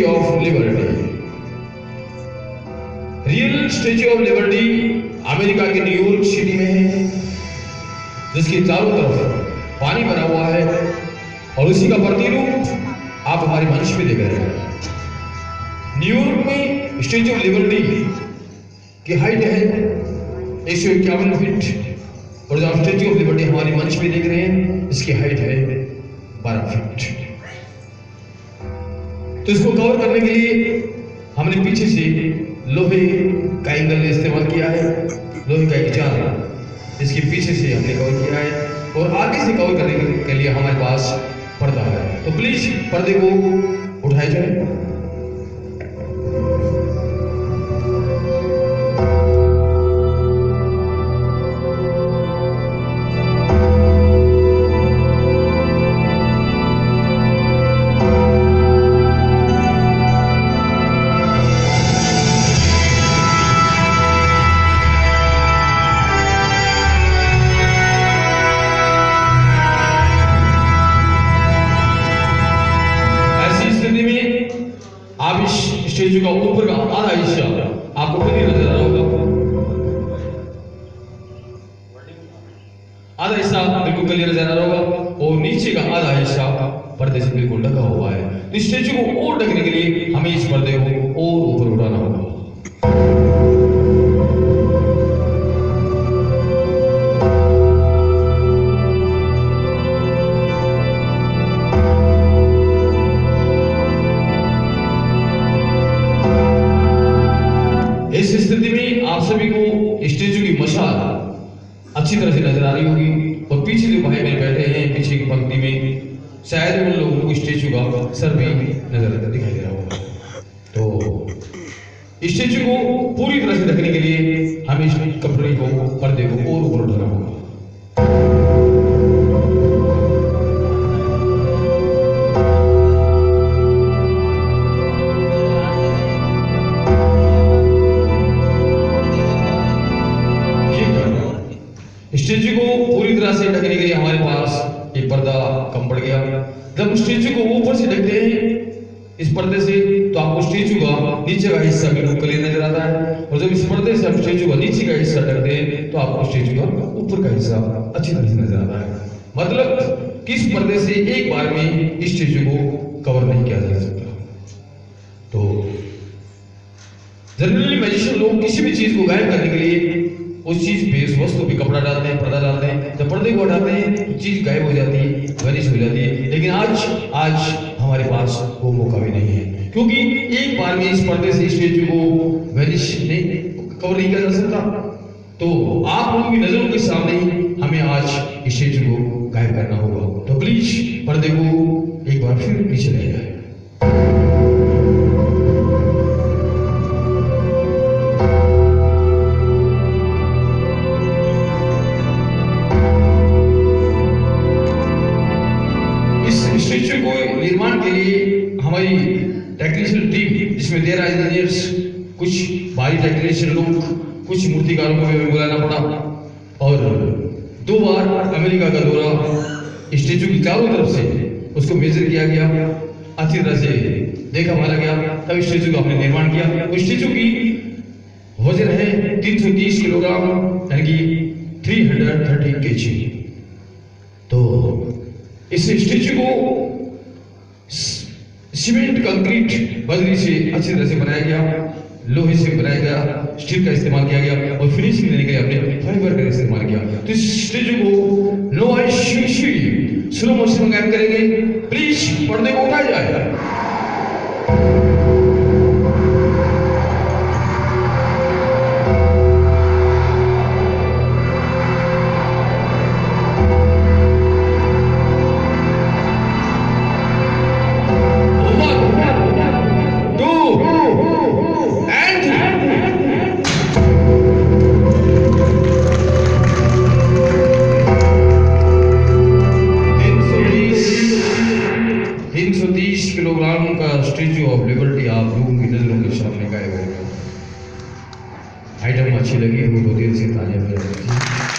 Of liberty. Real statue of liberty America के New York city में है, जिसके चारों तरफ पानी भरा हुआ है और उसी का प्रतिरूप आप हमारे मंच पे देख रहे हैं। न्यूयॉर्क में स्टैच्यू ऑफ लिबर्टी की हाइट है 151 फीट और जो आप स्टैच्यू ऑफ लिबर्टी हमारे मंच पे देख रहे हैं इसकी हाइट है 12 फीट। तो इसको कवर करने के लिए हमने पीछे से लोहे का एंगल इस्तेमाल किया है, लोहे का एक जाल इसके पीछे से हमने कवर किया है और आगे से कवर करने के लिए हमारे पास पर्दा है। तो प्लीज पर्दे को उठाए जाए। आप इस स्टेज का ऊपर का आधा हिस्सा आपको क्लियर नजर आ रहा होगा, आधा हिस्सा बिल्कुल क्लियर नजर आ रहा होगा और नीचे का आधा हिस्सा पर्दे से बिल्कुल ढका हुआ है। तो स्टेज को और ढकने के लिए हमें इस पर्दे को और ऊपर उठाना होगा। इस स्थिति में आप सभी को स्टेचू की मशाल अच्छी तरह से नजर आ रही होगी और पीछे जो भाई मेरे बैठे हैं पीछे की पंक्ति में शायद उन लोगों को स्टेचू का सर भी नजर दिखाई दे रहा होगा। तो स्टेचू को पूरी तरह से ढकने के लिए हमें इस कपड़े को पर्दे को और ऊपर उठाना होगा। स्टेचू को पूरी तरह से ढकने के लिए हमारे पास एक पर्दा कम पड़ गया। जब स्टेचू को ऊपर से ढकते हैं इस पर्दे से तो आपको स्टेचू का नीचे का हिस्सा बिल्कुल क्लियर नजर आता है और जब इस पर्दे से आप स्टेचू का नीचे का हिस्सा ढकते हैं तो आपको स्टेचू का ऊपर का हिस्सा अच्छी तरह से नजर आता है। मतलब किस पर्दे से एक बार में स्टेचू को कवर नहीं किया जा सकता। तो जनरली मैजिशियन लोग किसी भी चीज को गायब करने के लिए उस चीज पे उस वस्तु पे कपड़ा डालते हैं, पर्दा डालते हैं। जब पर्दे को हटाते हैं तो चीज गायब हो जाती है, वनिश हो जाती है। लेकिन आज हमारे पास वो मौका भी नहीं है क्योंकि एक बार में इस पर्दे से स्टेचू को वनिश नहीं कवर नहीं किया जा सकता। तो आप लोगों की नजरों के सामने ही हमें आज स्टेचू को गायब करना होगा। तो प्लीज पर्दे को एक बार फिर पीछे ले जाए। स्टेचू को निर्माण के लिए हमारी टेक्नीशियन टीम जिसमें 13 इंजीनियर्स, कुछ भारी टेक्नीशियन लोग, कुछ मूर्तिकारों को भी बुलाना पड़ा और 2 बार अमेरिका का दौरा स्टेचू की चारों तरफ से उसको मेजर किया गया, अच्छी तरह से देखा मारा गया, तब स्टेचू का हमने निर्माण किया। उस स्टेचू की वजन है 330 किलोग्राम यानी कि 330 kg। तो इस स्टेचू को सीमेंट कंक्रीट बजरी से अच्छी तरह से बनाया गया, लोहे से बनाया गया, स्टील का इस्तेमाल किया गया और फिनिशिंग देने के लिए हमने फाइबर का इस्तेमाल किया। तो इस स्टेचू को स्लो मोशन में गायब करेंगे। प्लीज पर्दे को उठाया जाए। किलोग्राम का स्टैच्यू ऑफ लिबर्टी आप लोगों की नजरों के सामने गायब हो गया। आइटम अच्छी लगी हो तो दिल से तालियां बजाइए।